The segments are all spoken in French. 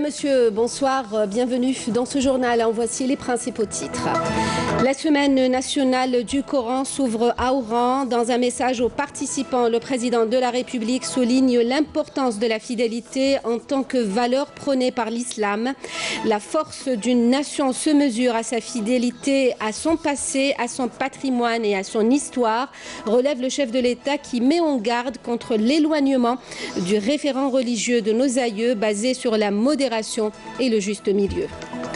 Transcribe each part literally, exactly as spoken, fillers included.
monsieur, bonsoir, bienvenue dans ce journal. En voici les principaux titres. La semaine nationale du Coran s'ouvre à Oran. Dans un message aux participants, le président de la République souligne l'importance de la fidélité en tant que valeur prônée par l'islam. La force d'une nation se mesure à sa fidélité, à son passé, à son patrimoine et à son histoire, relève le chef de l'État qui met en garde contre l'éloignement du référent religieux de nos aïeux basé sur la modération et le juste milieu.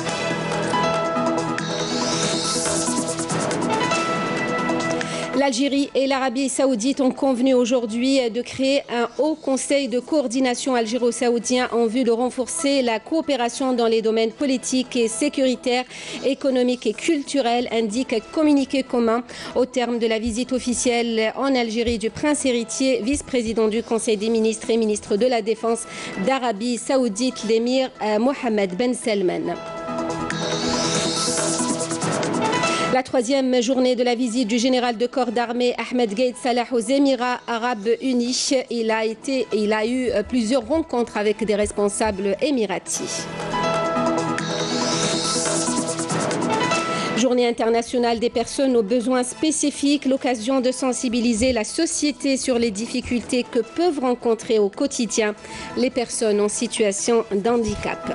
L'Algérie et l'Arabie saoudite ont convenu aujourd'hui de créer un haut conseil de coordination algéro-saoudien en vue de renforcer la coopération dans les domaines politiques et sécuritaires, économiques et culturels, indique un communiqué commun au terme de la visite officielle en Algérie du prince héritier, vice-président du Conseil des ministres et ministre de la Défense d'Arabie saoudite, l'émir Mohammed Ben Salman. La troisième journée de la visite du général de corps d'armée Ahmed Gaïd Salah aux Émirats Arabes Unis. Il a, été, il a eu plusieurs rencontres avec des responsables émiratis. Journée internationale des personnes aux besoins spécifiques, l'occasion de sensibiliser la société sur les difficultés que peuvent rencontrer au quotidien les personnes en situation d'handicap.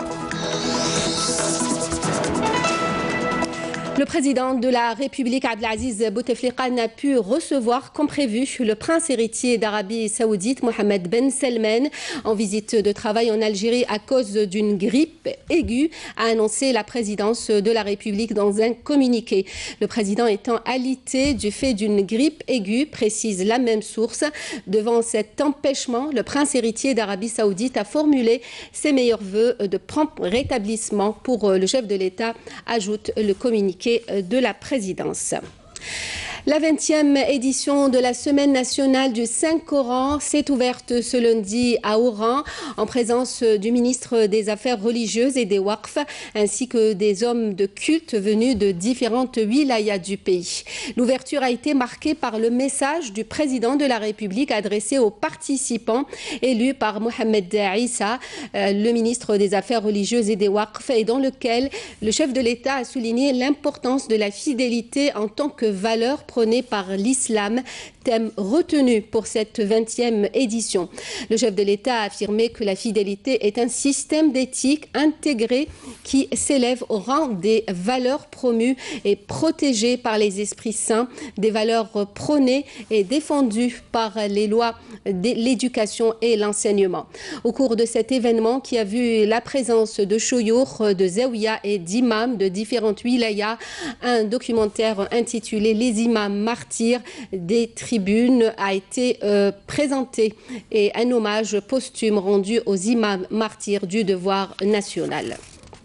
Le président de la République, Abdelaziz Bouteflika, n'a pu recevoir comme prévu le prince héritier d'Arabie saoudite, Mohammed Ben Salman, en visite de travail en Algérie à cause d'une grippe aiguë, a annoncé la présidence de la République dans un communiqué. Le président étant alité du fait d'une grippe aiguë, précise la même source. Devant cet empêchement, le prince héritier d'Arabie saoudite a formulé ses meilleurs vœux de prompt rétablissement pour le chef de l'État, ajoute le communiqué de la présidence. La vingtième édition de la Semaine nationale du Saint-Coran s'est ouverte ce lundi à Oran en présence du ministre des Affaires religieuses et des Waqf ainsi que des hommes de culte venus de différentes wilayas du pays. L'ouverture a été marquée par le message du président de la République adressé aux participants élus par Mohamed Issa, le ministre des Affaires religieuses et des Waqf, et dans lequel le chef de l'État a souligné l'importance de la fidélité en tant que valeur prônée par l'islam, thème retenu pour cette vingtième édition. Le chef de l'État a affirmé que la fidélité est un système d'éthique intégré qui s'élève au rang des valeurs promues et protégées par les esprits saints, des valeurs prônées et défendues par les lois de l'éducation et l'enseignement. Au cours de cet événement qui a vu la présence de choyour, de zaouïa et d'imams de différentes wilayas, un documentaire intitulé Les imams martyrs des tribunes a été euh, présenté et un hommage posthume rendu aux imams martyrs du devoir national.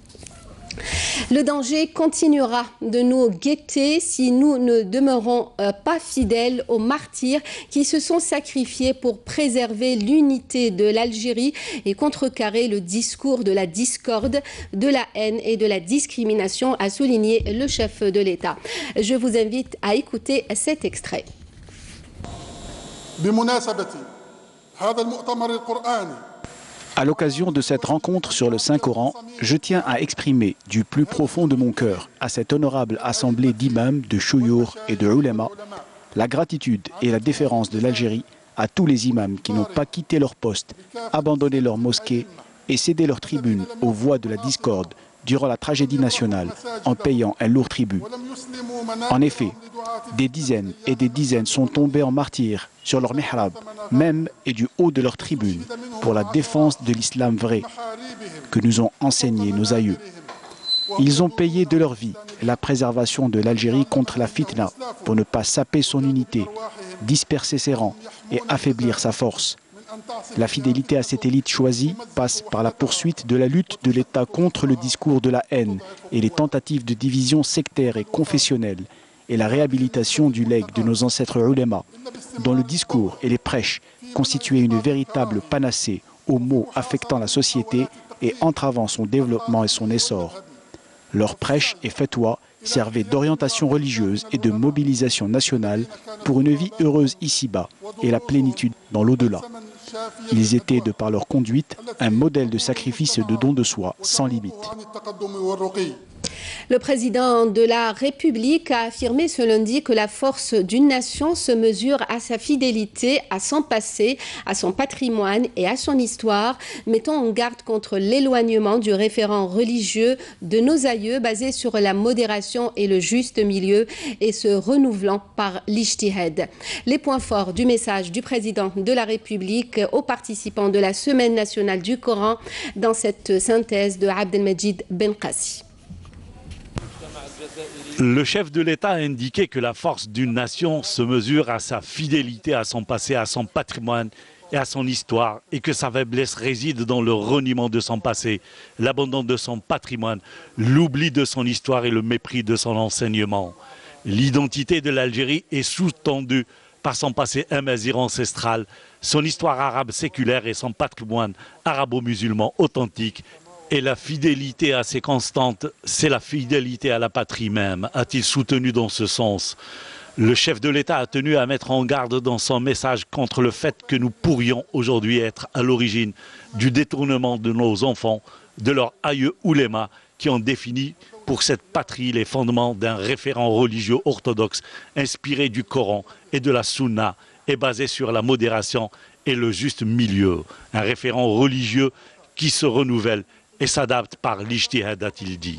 Le danger continuera de nous guetter si nous ne demeurons euh, pas fidèles aux martyrs qui se sont sacrifiés pour préserver l'unité de l'Algérie et contrecarrer le discours de la discorde, de la haine et de la discrimination, a souligné le chef de l'État. Je vous invite à écouter cet extrait. À l'occasion de cette rencontre sur le Saint-Coran, je tiens à exprimer du plus profond de mon cœur à cette honorable assemblée d'imams, de choyour et de ulama la gratitude et la déférence de l'Algérie à tous les imams qui n'ont pas quitté leur poste, abandonné leur mosquée et cédé leur tribune aux voix de la discorde durant la tragédie nationale en payant un lourd tribut. En effet, des dizaines et des dizaines sont tombés en martyrs sur leur mihrab, même et du haut de leur tribune, pour la défense de l'islam vrai que nous ont enseigné nos aïeux. Ils ont payé de leur vie la préservation de l'Algérie contre la fitna pour ne pas saper son unité, disperser ses rangs et affaiblir sa force. La fidélité à cette élite choisie passe par la poursuite de la lutte de l'État contre le discours de la haine et les tentatives de division sectaire et confessionnelle et la réhabilitation du legs de nos ancêtres ulémas, dont le discours et les prêches constituaient une véritable panacée aux maux affectant la société et entravant son développement et son essor. Leurs prêches et fatwas servaient d'orientation religieuse et de mobilisation nationale pour une vie heureuse ici-bas et la plénitude dans l'au-delà. Ils étaient, de par leur conduite, un modèle de sacrifice et de don de soi sans limite. Le président de la République a affirmé ce lundi que la force d'une nation se mesure à sa fidélité, à son passé, à son patrimoine et à son histoire, mettant en garde contre l'éloignement du référent religieux de nos aïeux basé sur la modération et le juste milieu et se renouvelant par l'ijtihad. Les points forts du message du président de la République aux participants de la Semaine nationale du Coran dans cette synthèse de Abdelmajid Benkassi. Le chef de l'État a indiqué que la force d'une nation se mesure à sa fidélité à son passé, à son patrimoine et à son histoire, et que sa faiblesse réside dans le reniement de son passé, l'abandon de son patrimoine, l'oubli de son histoire et le mépris de son enseignement. L'identité de l'Algérie est sous-tendue par son passé amazigh ancestral, son histoire arabe séculaire et son patrimoine arabo-musulman authentique. Et la fidélité assez constante, c'est la fidélité à la patrie même, a-t-il soutenu dans ce sens. Le chef de l'État a tenu à mettre en garde dans son message contre le fait que nous pourrions aujourd'hui être à l'origine du détournement de nos enfants, de leurs aïeux oulémas, qui ont défini pour cette patrie les fondements d'un référent religieux orthodoxe inspiré du Coran et de la Sunna et basé sur la modération et le juste milieu. Un référent religieux qui se renouvelle et s'adapte par l'ijtihad, a-t-il dit.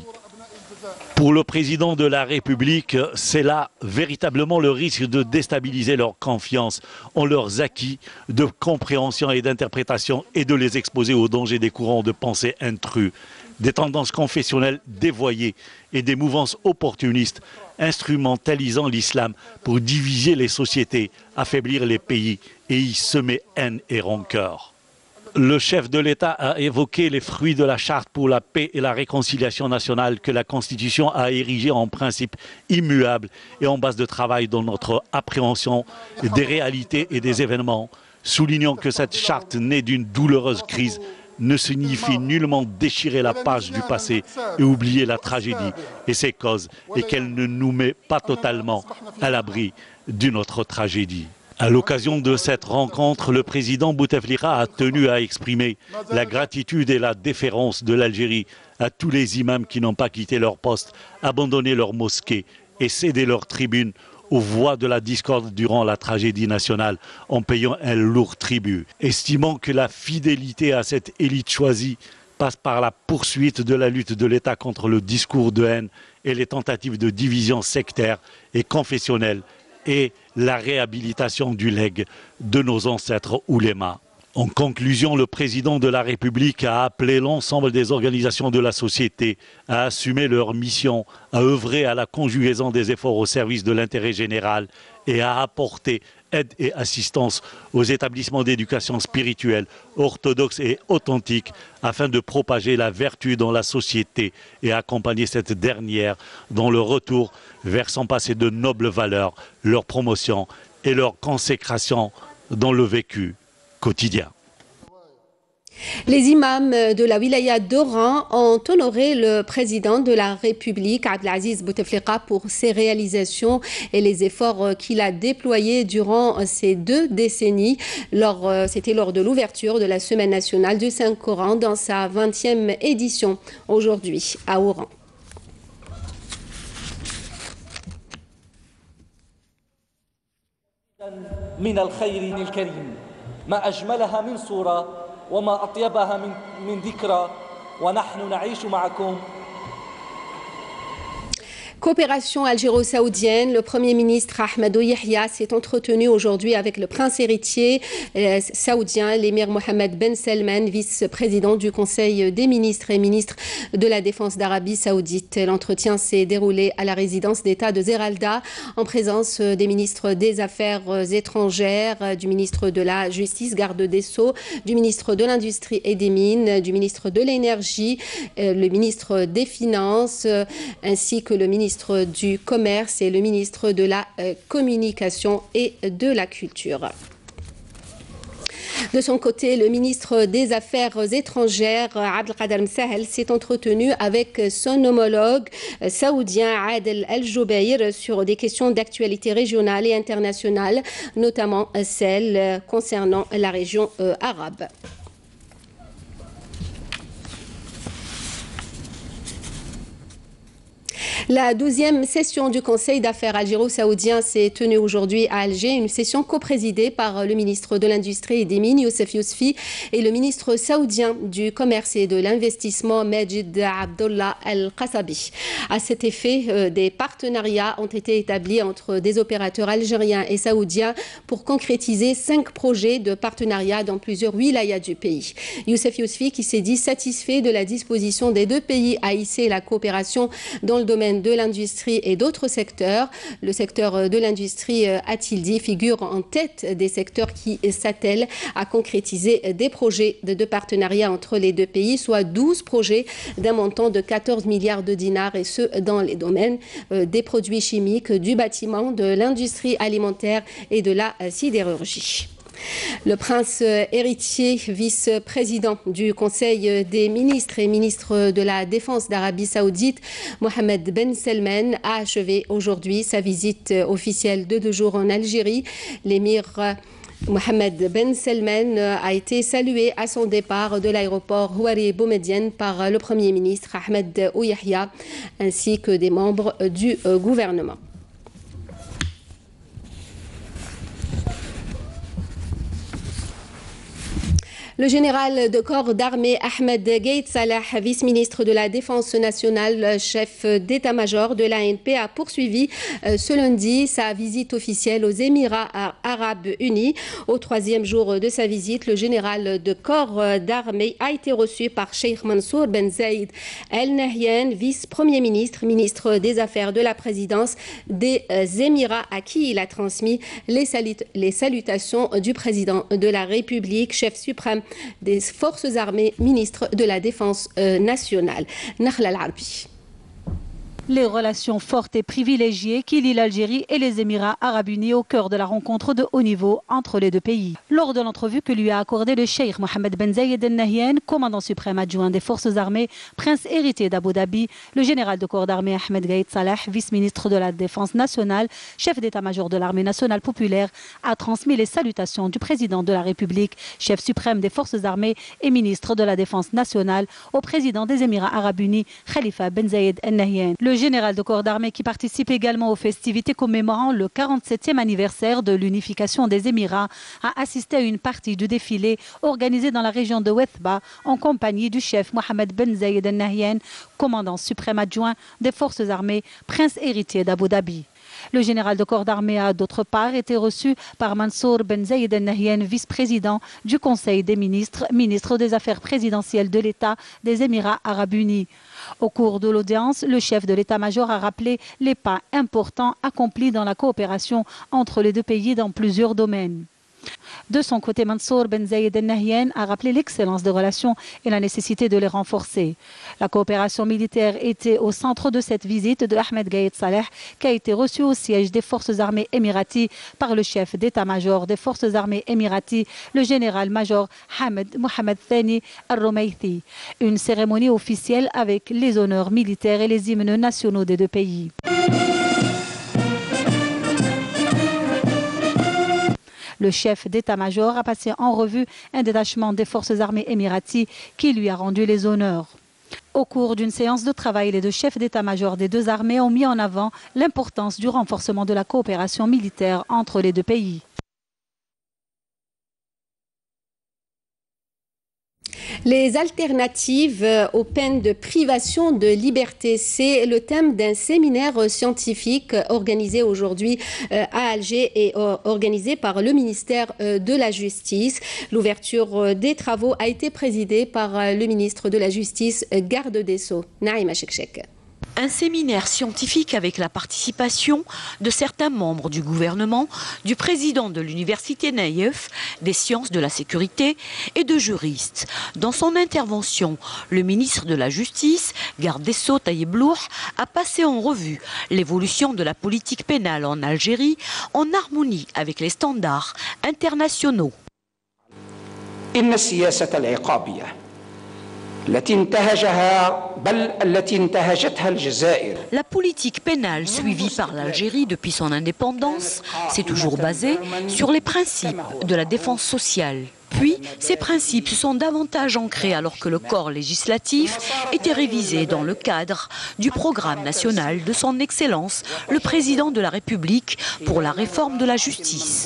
Pour le président de la République, c'est là véritablement le risque de déstabiliser leur confiance en leurs acquis de compréhension et d'interprétation et de les exposer aux dangers des courants de pensée intrus, des tendances confessionnelles dévoyées et des mouvances opportunistes instrumentalisant l'islam pour diviser les sociétés, affaiblir les pays et y semer haine et rancœur. Le chef de l'État a évoqué les fruits de la charte pour la paix et la réconciliation nationale que la Constitution a érigé en principe immuable et en base de travail dans notre appréhension des réalités et des événements, soulignant que cette charte née d'une douloureuse crise ne signifie nullement déchirer la page du passé et oublier la tragédie et ses causes, et qu'elle ne nous met pas totalement à l'abri d'une autre tragédie. À l'occasion de cette rencontre, le président Bouteflika a tenu à exprimer la gratitude et la déférence de l'Algérie à tous les imams qui n'ont pas quitté leur poste, abandonné leur mosquée et cédé leur tribune aux voix de la discorde durant la tragédie nationale en payant un lourd tribut. Estimant que la fidélité à cette élite choisie passe par la poursuite de la lutte de l'État contre le discours de haine et les tentatives de division sectaire et confessionnelle, et la réhabilitation du legs de nos ancêtres oulémas. En conclusion, le président de la République a appelé l'ensemble des organisations de la société à assumer leur mission, à œuvrer à la conjugaison des efforts au service de l'intérêt général et à apporter aide et assistance aux établissements d'éducation spirituelle, orthodoxes et authentiques, afin de propager la vertu dans la société et accompagner cette dernière dans le retour vers son passé de nobles valeurs, leur promotion et leur consécration dans le vécu quotidien. Les imams de la wilaya d'Oran ont honoré le président de la République, Abdelaziz Bouteflika, pour ses réalisations et les efforts qu'il a déployés durant ces deux décennies. C'était lors de l'ouverture de la Semaine nationale du Saint-Coran dans sa vingtième édition aujourd'hui à Oran. وما أطيبها من من ذكرى ونحن نعيش معكم. Coopération algéro-saoudienne, le Premier ministre Ahmadou Yahya s'est entretenu aujourd'hui avec le prince héritier euh, saoudien, l'émir Mohammed Ben Salman, vice-président du Conseil des ministres et ministre de la Défense d'Arabie saoudite. L'entretien s'est déroulé à la résidence d'État de Zeralda en présence des ministres des Affaires étrangères, du ministre de la Justice, garde des Sceaux, du ministre de l'Industrie et des Mines, du ministre de l'Énergie, euh, le ministre des Finances, euh, ainsi que le ministre du Commerce et le ministre de la euh, Communication et de la Culture. De son côté, le ministre des Affaires étrangères, Abdelkader Msahel, s'est entretenu avec son homologue saoudien Adel Al-Jubair sur des questions d'actualité régionale et internationale, notamment celles concernant la région euh, arabe. La douzième session du Conseil d'affaires algéro-saoudien s'est tenue aujourd'hui à Alger, une session coprésidée par le ministre de l'Industrie et des Mines, Youssef Yousfi, et le ministre saoudien du Commerce et de l'Investissement, Majid Abdullah Al-Qasabi. À cet effet, euh, des partenariats ont été établis entre des opérateurs algériens et saoudiens pour concrétiser cinq projets de partenariat dans plusieurs wilayas du pays. Youssef Yousfi, qui s'est dit satisfait de la disposition des deux pays à hisser la coopération dans le domaine de l'industrie et d'autres secteurs. Le secteur de l'industrie, a-t-il dit, figure en tête des secteurs qui s'attellent à concrétiser des projets de, de partenariat entre les deux pays, soit douze projets d'un montant de quatorze milliards de dinars, et ce dans les domaines euh, des produits chimiques, du bâtiment, de l'industrie alimentaire et de la sidérurgie. Le prince héritier, vice-président du Conseil des ministres et ministre de la Défense d'Arabie Saoudite, Mohammed Ben Salman, a achevé aujourd'hui sa visite officielle de deux jours en Algérie. L'émir Mohammed Ben Salman a été salué à son départ de l'aéroport Houari Boumediene par le Premier ministre Ahmed Ouyahia ainsi que des membres du gouvernement. Le général de corps d'armée Ahmed Gaït Salah, vice-ministre de la Défense nationale, chef d'état-major de l'A N P, a poursuivi ce lundi sa visite officielle aux Émirats arabes unis. Au troisième jour de sa visite, le général de corps d'armée a été reçu par Cheikh Mansour Ben Zayed Al Nahyan, vice-premier ministre, ministre des Affaires de la présidence des Émirats, à qui il a transmis les, salut les salutations du président de la République, chef suprême des forces armées, ministre de la Défense euh, nationale. Nakhla Al-Arbi. Les relations fortes et privilégiées qui lient l'Algérie et les Émirats arabes unis au cœur de la rencontre de haut niveau entre les deux pays. Lors de l'entrevue que lui a accordée le cheikh Mohammed Ben Zayed Al Nahyan, commandant suprême adjoint des forces armées, prince héritier d'Abu Dhabi, le général de corps d'armée Ahmed Gaït Salah, vice-ministre de la Défense nationale, chef d'état-major de l'armée nationale populaire, a transmis les salutations du président de la République, chef suprême des forces armées et ministre de la Défense nationale, au président des Émirats arabes unis, Khalifa Ben Zayed Al Nahyan. Le général de corps d'armée, qui participe également aux festivités commémorant le quarante-septième anniversaire de l'unification des Émirats, a assisté à une partie du défilé organisé dans la région de Wethba en compagnie du chef Mohammed Ben Zayed Al Nahyan, commandant suprême adjoint des forces armées, prince héritier d'Abu Dhabi. Le général de corps d'armée a d'autre part été reçu par Mansour Ben Zayed Al Nahyan, vice-président du Conseil des ministres, ministre des Affaires présidentielles de l'État des Émirats arabes unis. Au cours de l'audience, le chef de l'état-major a rappelé les pas importants accomplis dans la coopération entre les deux pays dans plusieurs domaines. De son côté, Mansour Ben Zayed Al Nahyan a rappelé l'excellence des relations et la nécessité de les renforcer. La coopération militaire était au centre de cette visite de Ahmed Gaït Salah, qui a été reçu au siège des forces armées émiraties par le chef d'état-major des forces armées émiraties, le général-major Hamed Mohamed Thani Al-Romaythi. Une cérémonie officielle avec les honneurs militaires et les hymnes nationaux des deux pays. Le chef d'état-major a passé en revue un détachement des forces armées émiraties qui lui a rendu les honneurs. Au cours d'une séance de travail, les deux chefs d'état-major des deux armées ont mis en avant l'importance du renforcement de la coopération militaire entre les deux pays. Les alternatives aux peines de privation de liberté, c'est le thème d'un séminaire scientifique organisé aujourd'hui à Alger et organisé par le ministère de la Justice. L'ouverture des travaux a été présidée par le ministre de la Justice, garde des Sceaux, Naïma Chekchek. Un séminaire scientifique avec la participation de certains membres du gouvernement, du président de l'université Naïef, des sciences de la sécurité et de juristes. Dans son intervention, le ministre de la Justice, garde des Sceaux Taïeb Louh, a passé en revue l'évolution de la politique pénale en Algérie en harmonie avec les standards internationaux. إن السياسة العقابية التي انتهجها بل التي انتهجتها الجزائر. La politique pénale suivie par l'Algérie depuis son indépendance s'est toujours basée sur les principes de la défense sociale. Puis, ces principes se sont davantage ancrés alors que le corps législatif était révisé dans le cadre du programme national de son Excellence, le président de la République, pour la réforme de la justice.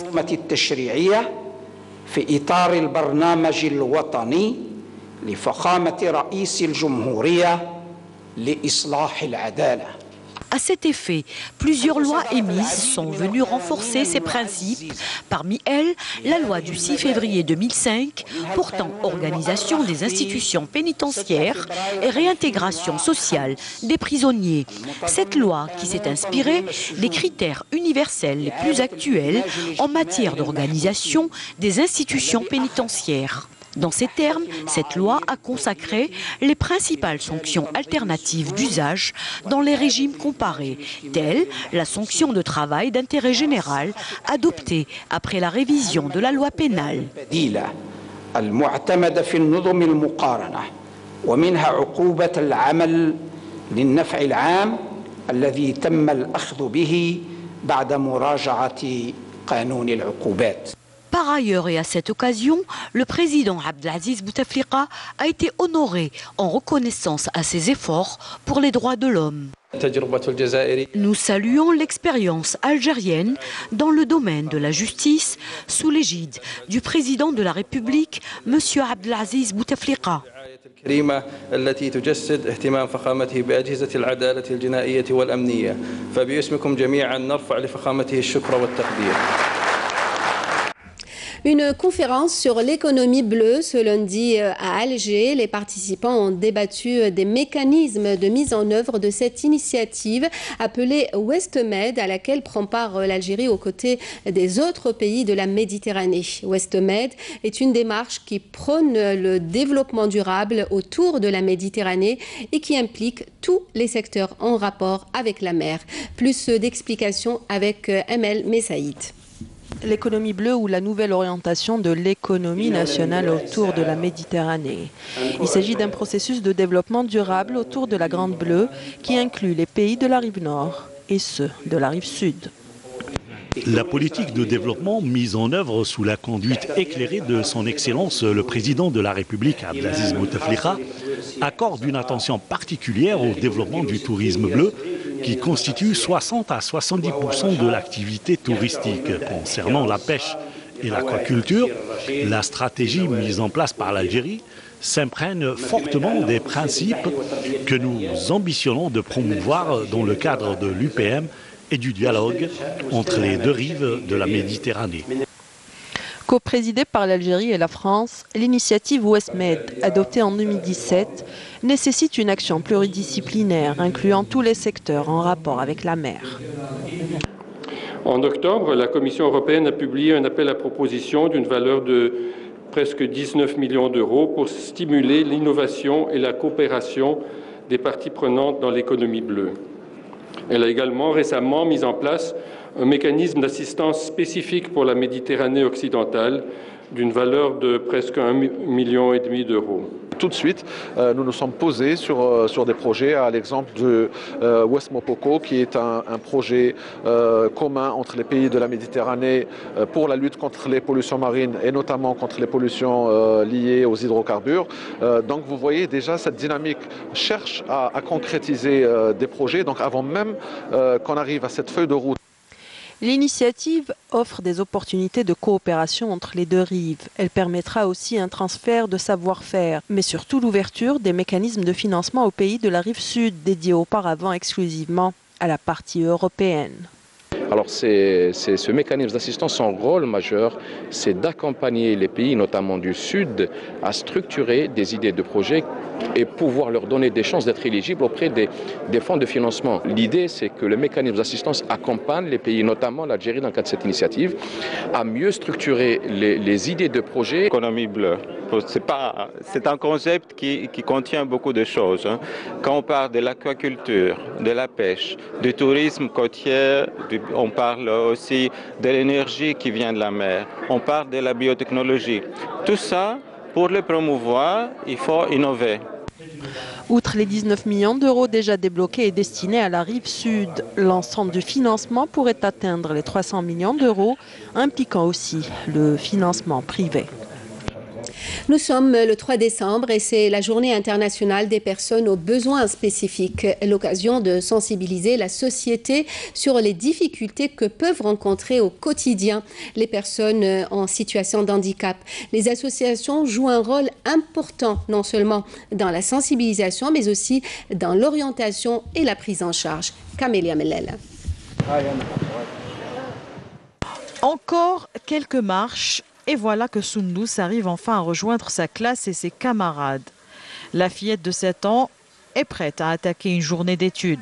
À cet effet, plusieurs lois émises sont venues renforcer ces principes. Parmi elles, la loi du six février deux mille cinq portant organisation des institutions pénitentiaires et réintégration sociale des prisonniers. Cette loi qui s'est inspirée des critères universels les plus actuels en matière d'organisation des institutions pénitentiaires. Dans ces termes, cette loi a consacré les principales sanctions alternatives d'usage dans les régimes comparés, telles la sanction de travail d'intérêt général adoptée après la révision de la loi pénale. Par ailleurs, et à cette occasion, le président Abdelaziz Bouteflika a été honoré en reconnaissance à ses efforts pour les droits de l'homme. Nous saluons l'expérience algérienne dans le domaine de la justice sous l'égide du président de la République, M. Abdelaziz Bouteflika. الكريمة التي تجسد اهتمام فخامته بأجهزة العدالة الجنائية والأمنية فباسمكم جميعا نرفع لفخامته الشكر والتقدير. Une conférence sur l'économie bleue ce lundi à Alger. Les participants ont débattu des mécanismes de mise en œuvre de cette initiative appelée WestMed, à laquelle prend part l'Algérie aux côtés des autres pays de la Méditerranée. WestMed est une démarche qui prône le développement durable autour de la Méditerranée et qui implique tous les secteurs en rapport avec la mer. Plus d'explications avec Emel Messaïd. L'économie bleue ou la nouvelle orientation de l'économie nationale autour de la Méditerranée. Il s'agit d'un processus de développement durable autour de la Grande Bleue qui inclut les pays de la rive nord et ceux de la rive sud. La politique de développement mise en œuvre sous la conduite éclairée de son Excellence le président de la République, Abdelaziz Bouteflika, accorde une attention particulière au développement du tourisme bleu qui constitue soixante à soixante-dix pour cent de l'activité touristique. Concernant la pêche et l'aquaculture, la stratégie mise en place par l'Algérie s'imprègne fortement des principes que nous ambitionnons de promouvoir dans le cadre de l'U P M et du dialogue entre les deux rives de la Méditerranée. Co-présidée par l'Algérie et la France, l'initiative WestMed, adoptée en deux mille dix-sept, nécessite une action pluridisciplinaire incluant tous les secteurs en rapport avec la mer. En octobre, la Commission européenne a publié un appel à proposition d'une valeur de presque dix-neuf millions d'euros pour stimuler l'innovation et la coopération des parties prenantes dans l'économie bleue. Elle a également récemment mis en place un mécanisme d'assistance spécifique pour la Méditerranée occidentale d'une valeur de presque un million et demi d'euros. Tout de suite, euh, nous nous sommes posés sur, euh, sur des projets, à l'exemple de euh, West Mopoko, qui est un, un projet euh, commun entre les pays de la Méditerranée euh, pour la lutte contre les pollutions marines et notamment contre les pollutions euh, liées aux hydrocarbures. Euh, donc vous voyez déjà cette dynamique cherche à, à concrétiser euh, des projets, donc avant même euh, qu'on arrive à cette feuille de route. L'initiative offre des opportunités de coopération entre les deux rives. Elle permettra aussi un transfert de savoir-faire, mais surtout l'ouverture des mécanismes de financement aux pays de la rive sud, dédiés auparavant exclusivement à la partie européenne. Alors c'est, c'est ce mécanisme d'assistance, son rôle majeur, c'est d'accompagner les pays, notamment du Sud, à structurer des idées de projets et pouvoir leur donner des chances d'être éligibles auprès des, des fonds de financement. L'idée, c'est que le mécanisme d'assistance accompagne les pays, notamment l'Algérie dans le cadre de cette initiative, à mieux structurer les, les idées de projets. L'économie bleue, c'est, pas, c'est un concept qui, qui contient beaucoup de choses. Hein. Quand on parle de l'aquaculture, de la pêche, du tourisme côtier, du, on parle aussi de l'énergie qui vient de la mer, on parle de la biotechnologie. Tout ça pour le promouvoir, il faut innover. Outre les dix-neuf millions d'euros déjà débloqués et destinés à la rive sud, l'ensemble du financement pourrait atteindre les trois cents millions d'euros, impliquant aussi le financement privé. Nous sommes le trois décembre et c'est la journée internationale des personnes aux besoins spécifiques, l'occasion de sensibiliser la société sur les difficultés que peuvent rencontrer au quotidien les personnes en situation de handicap. Les associations jouent un rôle important non seulement dans la sensibilisation mais aussi dans l'orientation et la prise en charge. Camélia Mellel. Encore quelques marches. Et voilà que Soundous arrive enfin à rejoindre sa classe et ses camarades. La fillette de sept ans est prête à attaquer une journée d'études.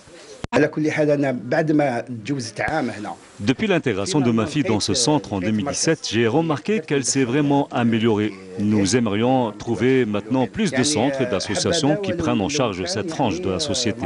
Depuis l'intégration de ma fille dans ce centre en deux mille dix-sept, j'ai remarqué qu'elle s'est vraiment améliorée. Nous aimerions trouver maintenant plus de centres et d'associations qui prennent en charge cette frange de la société.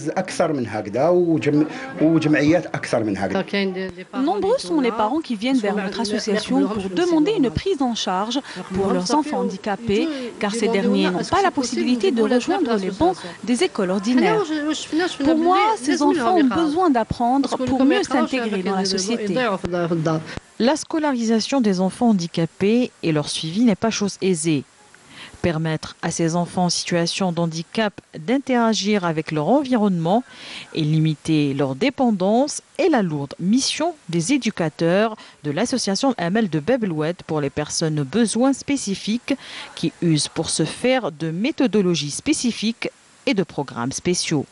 Nombreux sont les parents qui viennent vers notre association pour demander une prise en charge pour leurs enfants handicapés, car ces derniers n'ont pas la possibilité de rejoindre les bancs des écoles ordinaires. Pour moi, ces enfants ont besoin d'apprendre pour mieux s'intégrer dans la société. La scolarisation des enfants handicapés et leur suivi n'est pas chose aisée. Permettre à ces enfants en situation de handicap d'interagir avec leur environnement et limiter leur dépendance est la lourde mission des éducateurs de l'association Amel de Bebloued pour les personnes aux besoins spécifiques qui usent pour ce faire de méthodologies spécifiques et de programmes spéciaux.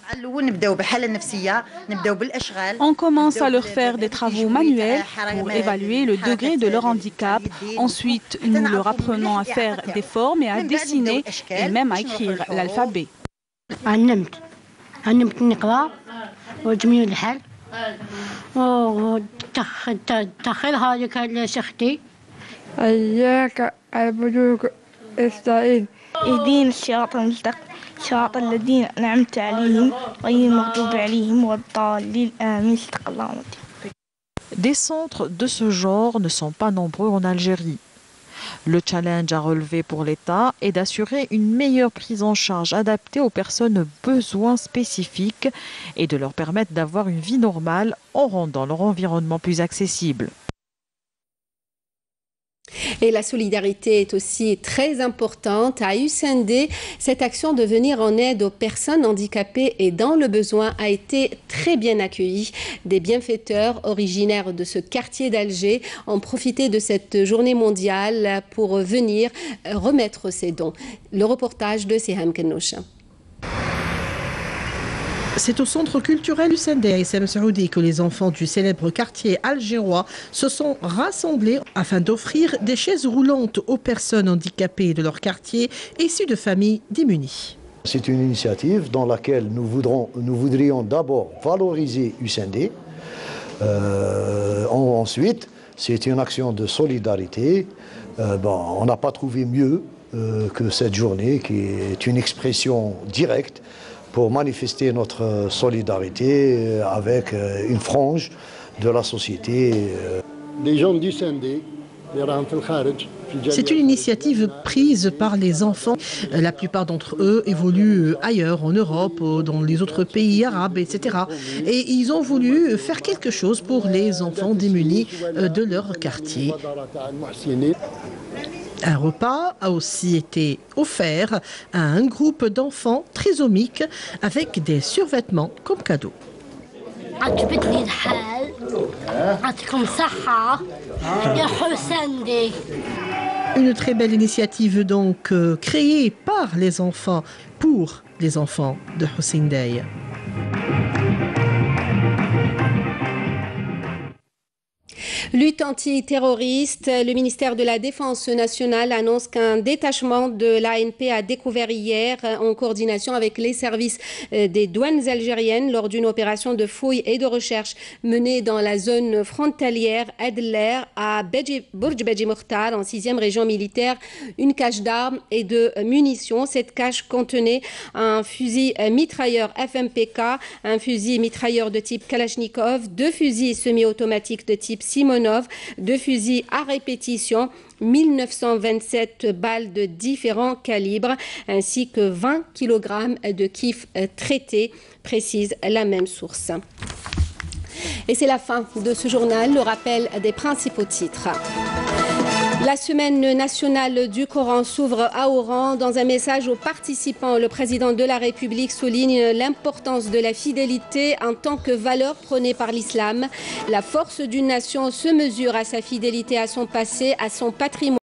On commence à leur faire des travaux manuels pour évaluer le degré de leur handicap. Ensuite, nous leur apprenons à faire des formes et à dessiner et même à écrire l'alphabet. صراط الذين أنعمت عليهم غير المغضوب عليهم والضالين آمين صدق الله العظيم. Des centres de ce genre ne sont pas nombreux en Algérie. Le challenge à relever pour l'État est d'assurer une meilleure prise en charge adaptée aux personnes aux besoins spécifiques et de leur permettre d'avoir une vie normale en rendant leur environnement plus accessible. Et la solidarité est aussi très importante. À Hussein-D, cette action de venir en aide aux personnes handicapées et dans le besoin a été très bien accueillie. Des bienfaiteurs originaires de ce quartier d'Alger ont profité de cette journée mondiale pour venir remettre ces dons. Le reportage de Siham Kenoucha. C'est au centre culturel Hussein-D à Essem Saoudi que les enfants du célèbre quartier algérois se sont rassemblés afin d'offrir des chaises roulantes aux personnes handicapées de leur quartier issues de familles démunies. C'est une initiative dans laquelle nous, voudrons, nous voudrions d'abord valoriser Hussein-D. Euh, ensuite, c'est une action de solidarité. Euh, bon, on n'a pas trouvé mieux euh, que cette journée qui est une expression directe pour manifester notre solidarité avec une frange de la société. Les gens du Hussein-D, c'est une initiative prise par les enfants. La plupart d'entre eux évoluent ailleurs, en Europe, dans les autres pays arabes, et cetera. Et ils ont voulu faire quelque chose pour les enfants démunis de leur quartier. Un repas a aussi été offert à un groupe d'enfants trisomiques avec des survêtements comme cadeau. Une très belle initiative donc euh, créée par les enfants pour les enfants de Hussein-D. Lutte antiterroriste, le ministère de la Défense nationale annonce qu'un détachement de l'A N P a découvert hier, en coordination avec les services des douanes algériennes, lors d'une opération de fouille et de recherche menée dans la zone frontalière Adler à Bourj Beji Mokhtar, en sixième région militaire, une cache d'armes et de munitions. Cette cache contenait un fusil mitrailleur F M P K, un fusil mitrailleur de type Kalachnikov, deux fusils semi-automatiques de type Simon Romanov, deux fusils à répétition, mille neuf cent vingt-sept balles de différents calibres, ainsi que vingt kilogrammes de kif traités, précise la même source. Et c'est la fin de ce journal, le rappel des principaux titres. La semaine nationale du Coran s'ouvre à Oran. Dans un message aux participants, le président de la République souligne l'importance de la fidélité en tant que valeur prônée par l'islam. La force d'une nation se mesure à sa fidélité à son passé, à son patrimoine.